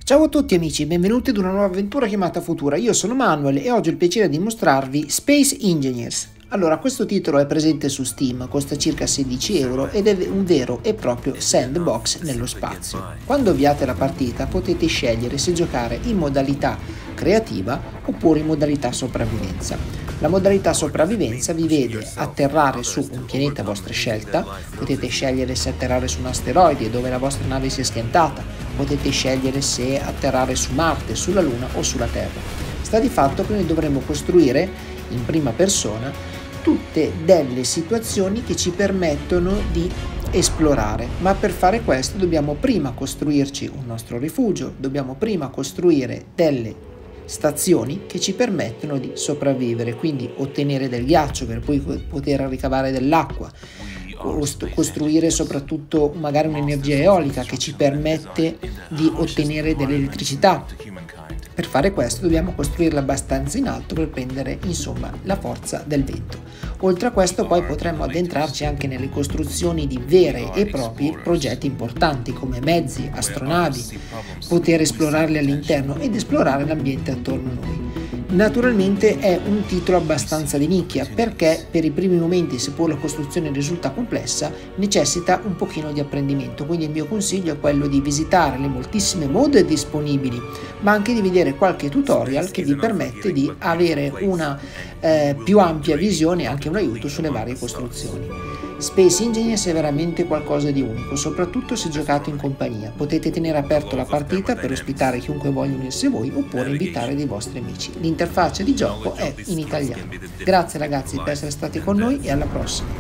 Ciao a tutti amici, benvenuti ad una nuova avventura chiamata Futura. Io sono Manuel e oggi ho il piacere di mostrarvi Space Engineers. Allora, questo titolo è presente su Steam, costa circa 16 euro ed è un vero e proprio sandbox nello spazio. Quando avviate la partita potete scegliere se giocare in modalità creativa oppure in modalità sopravvivenza. La modalità sopravvivenza vi vede atterrare su un pianeta a vostra scelta, potete scegliere se atterrare su un asteroide dove la vostra nave si è schiantata, potete scegliere se atterrare su Marte, sulla Luna o sulla Terra. Sta di fatto che noi dovremo costruire in prima persona tutte delle situazioni che ci permettono di esplorare, ma per fare questo dobbiamo prima costruirci un nostro rifugio, dobbiamo prima costruire delle stazioni che ci permettono di sopravvivere, quindi ottenere del ghiaccio per poi poter ricavare dell'acqua, costruire soprattutto magari un'energia eolica che ci permette di ottenere dell'elettricità. Per fare questo dobbiamo costruirla abbastanza in alto per prendere insomma la forza del vento. Oltre a questo poi potremmo addentrarci anche nelle costruzioni di veri e propri progetti importanti come mezzi, astronavi, poter esplorarli all'interno ed esplorare l'ambiente attorno a noi. Naturalmente è un titolo abbastanza di nicchia perché per i primi momenti, seppur la costruzione risulta complessa, necessita un pochino di apprendimento, quindi il mio consiglio è quello di visitare le moltissime mod disponibili, ma anche di vedere qualche tutorial che vi permette di avere una più ampia visione e anche un aiuto sulle varie costruzioni. Space Engineers è veramente qualcosa di unico, soprattutto se giocato in compagnia. Potete tenere aperto la partita per ospitare chiunque voglia unirsi a voi oppure invitare dei vostri amici. L'interfaccia di gioco è in italiano. Grazie ragazzi per essere stati con noi e alla prossima.